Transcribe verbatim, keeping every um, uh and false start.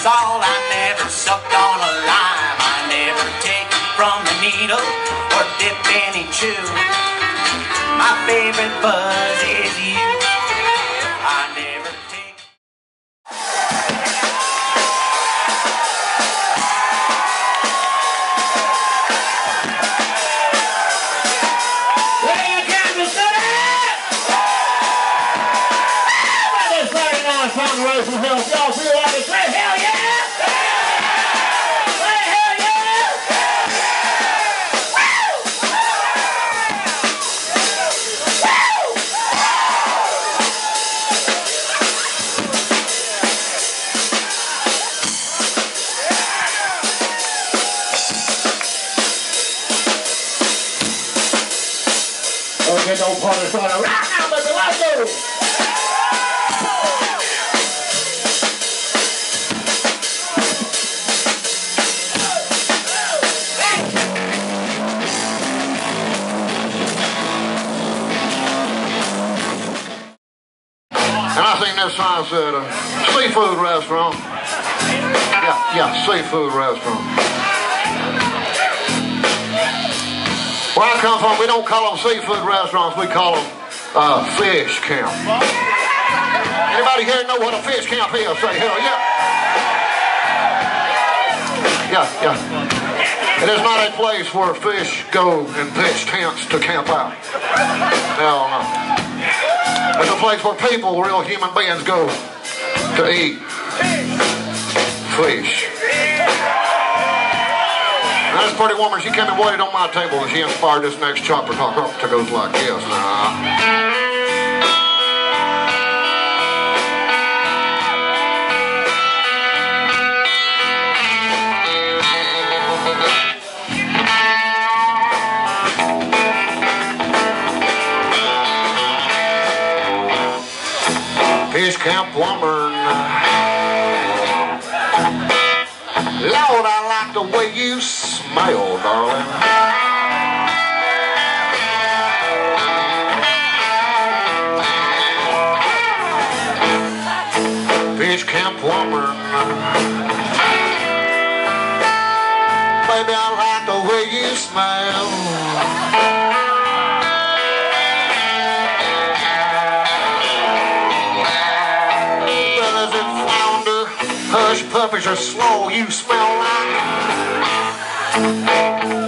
salt, I never suck on a lime. I never take from the needle or dip any chew. My favorite buzz is you. I never take. Where you Kansas City? Well, this Saturday night Zona Rosa help y'all feel like it's say hell yeah! Don't get no party started right now, baby. Let's go. And I seen this sign said, uh, seafood restaurant. Yeah, yeah, seafood restaurant. Where I come from, we don't call them seafood restaurants, we call them uh, fish camp. Anybody here know what a fish camp is? Say hell yeah. Yeah, yeah. It is not a place where fish go and pitch tents to camp out. Hell no. It's a place where people, real human beings, go to eat fish. Now, this pretty woman, she came and waited on my table and she inspired this next chopper talk up to goes like this. Nah. Fish camp woman. Lord, I like the way you smell, darling. Fish camp woman. Baby, I like the way you smell. Hush puppies are slow, you smell like